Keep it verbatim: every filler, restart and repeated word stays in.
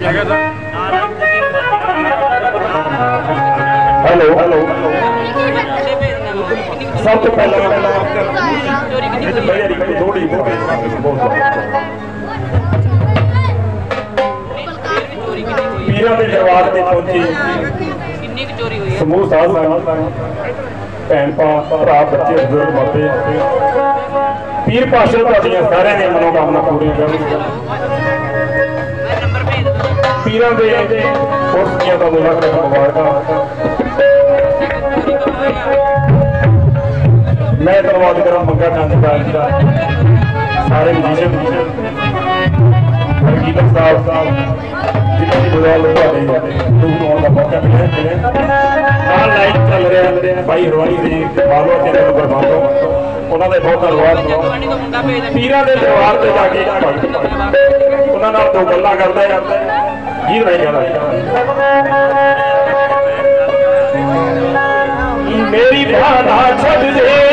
Hello hello सब तो पहले थोड़ी पीरा के दरबार से पहुंची समूह साध भैन भरा बच्चे बुजुर्ग बाबे पीर पाशा तुहाडियां सारियां दी मनोकामना पूरी कर पीरां दे कुर्सियां दा लख लख मुबारकां। मैं धन्यवाद करा मंगा चंद का सारे म्यूजिशियन हरकीकत साहब जिन्हों की बदौलत दूर आने का मौका मिले नाल लाइव चल रहा भाई हरवानी जी बालो चैनल पर बालो उन्होंने बहुत धन्यवाद पीरां दे दरबार से जाके उन्होंने दो गल्लां करदा गीत नहीं गाना मेरी भाना छड़ दे